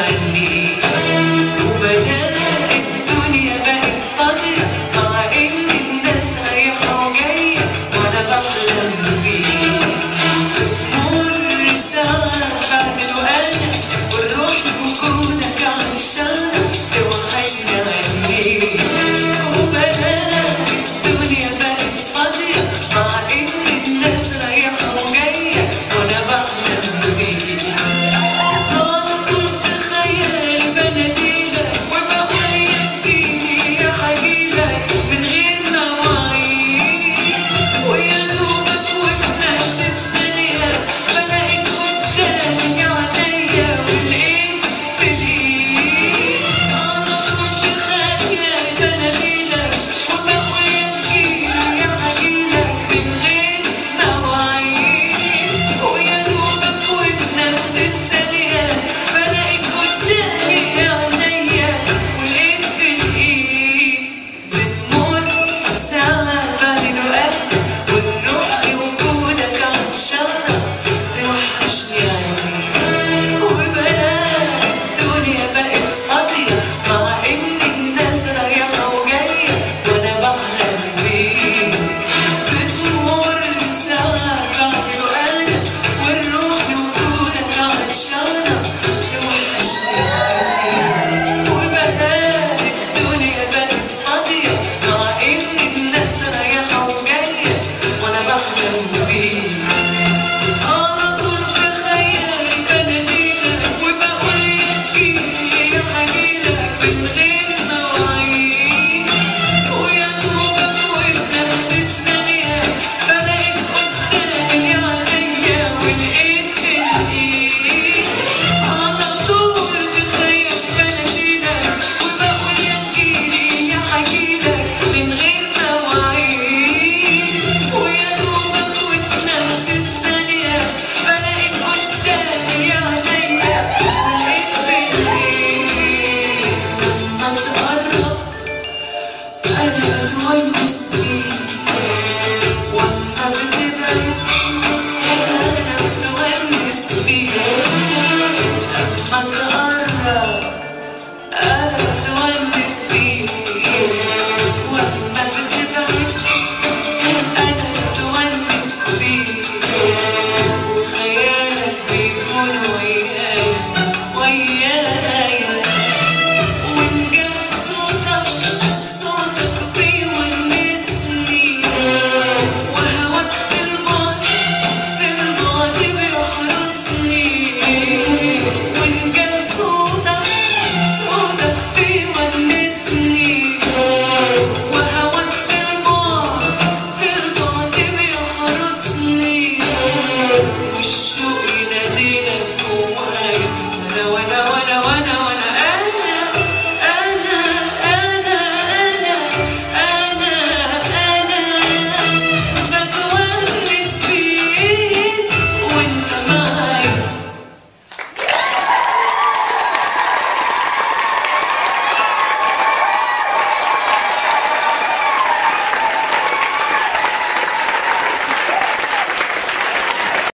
عني، وبلاقي الدنيا بقت فاضية مع إن الناس رايحة وجاية وأنا بحلم بيك. بتمر ساعة بعمل وأنا والروح بوجودك عطشانة توحشني عني، وبلاقي الدنيا بقت فاضية مع إن الناس رايحة وجاية وأنا بحلم بيك. على طول في خيالي بناديلك وبقول يا تجيلي يا حجيلك من غير مواعيد، ويا دوبك وفي نفس الثانية بلاقيك قدامي عينيا والإيد في الإيد. على طول في خيالي بناديلك وبقول يا تجيلي يا حجيلك من غير مواعيد، ويا دوبك وفي نفس الثانية بلاقيك قدامي عينيا والإيد في الإيد. بتمر ساعة بعد الوقت والروح لوجودك عطشانة توحشني عني، وبلاقي الدنيا بقت فاضية مع إن الناس رايحة وجاية وأنا بحلم بيك. بتمر ساعة بعد الوقت والروح لوجودك عطشانة توحشني عني، وبلاقي الدنيا بقت فاضية مع إن الناس رايحة وجاية وأنا بحلم بيك. على طول في خيالي بناديلك وبقول يا تجيلي يا حجيلك من غير مواعيد، ويا دوبك وفي نفس الثانية بلاقيك قدامي عينيا والإيد في الإيد. على طول في خيالي بناديلك وبقول يا تجيلي يا حجيلك من غير مواعيد، ويا دوبك وفي نفس الثانية بلاقيك قدامي عينيا والإيد في الإيد. لما تقرب أنا بتونس بيك، وأما بتبعد أنا بتونس بيك. لما تقرب أنا بتونس بيك، وأما بتبعد أنا بتونس بيك، وخيالك بيكون ويايا ويايا، وإن جه صوتك بيونسني، وهواك في البعد بيحرسني، وإن جه صوتك بيونسني، وهواك في البعد بيحرسني، والشوق يناديلك جوايا وانا